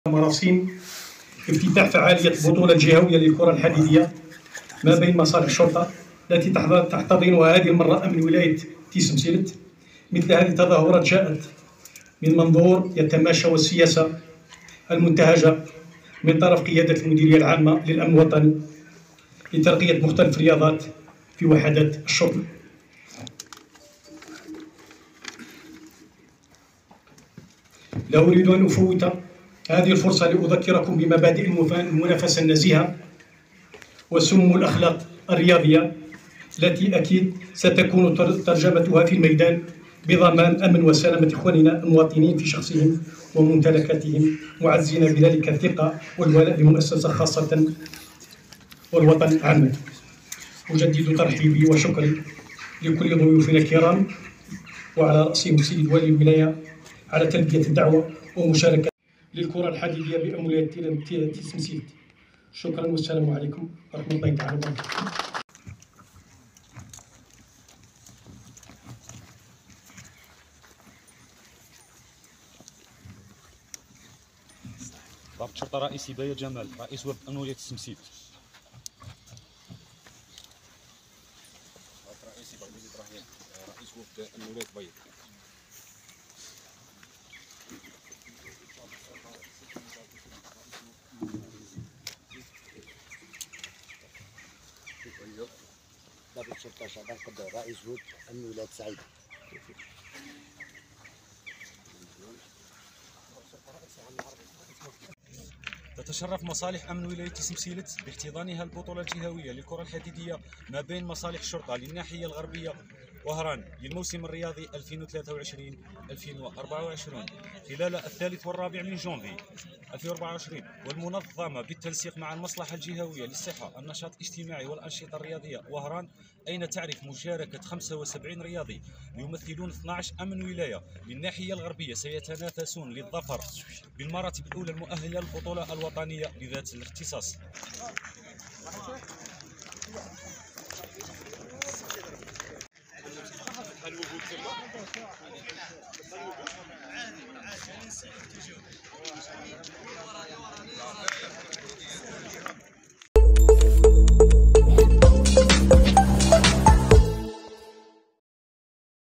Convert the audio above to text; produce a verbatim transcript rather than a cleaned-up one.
مراسيم افتتاح فعالية البطولة الجهوية للكرة الحديدية ما بين مصالح الشرطة التي تحتضنها هذه المرة أمن ولاية تيس مسيلت. مثل هذه التظاهرات جاءت من منظور يتماشى والسياسة المنتهجة من طرف قيادة المديرية العامة للأمن الوطني لترقية مختلف الرياضات في وحدات الشرطة. لا أريد أن أفوت هذه الفرصة لأذكركم بمبادئ المنافسة النزيهة وسمو الأخلاق الرياضية التي أكيد ستكون ترجمتها في الميدان بضمان أمن وسلامة إخواننا المواطنين في شخصهم وممتلكاتهم، معزين بذلك الثقة والولاء للمؤسسة خاصة والوطن عامة. أجدد ترحيبي وشكري لكل ضيوفنا الكرام وعلى رأسهم سيد والي الولاية على تلبية الدعوة ومشاركة للكرة الحديدية بأموية تيس مسيلت. شكرا والسلام عليكم ورحمة الله تعالى وبركاته. ضابط شرطة رئيسي باية جمال رئيس وفد أموية تيس مسيلت. ضابط رئيسي بغداد إبراهيم رئيس وفد أموية باية. ضابط شرطة شعبان قدر رئيس وفد أمن ولاية سعيد. تتشرف مصالح أمن ولاية تيس مسيلت باحتضانها البطولة الجهوية للكرة الحديدية ما بين مصالح الشرطة للناحية الغربية وهران للموسم الرياضي ألفين وثلاثة وعشرين ألفين وأربعة وعشرين خلال الثالث والرابع من جونفي ألفين وأربعة وعشرين، والمنظمة بالتنسيق مع المصلحة الجهوية للصحة النشاط الاجتماعي والأنشطة الرياضية وهران، أين تعرف مشاركة خمسة وسبعين رياضي يمثلون اثني عشر أمن ولاية للناحية الغربية سيتنافسون للظفر بالمراتب الأولى المؤهلة للبطولة الوطنية لذات الاختصاص. الوجود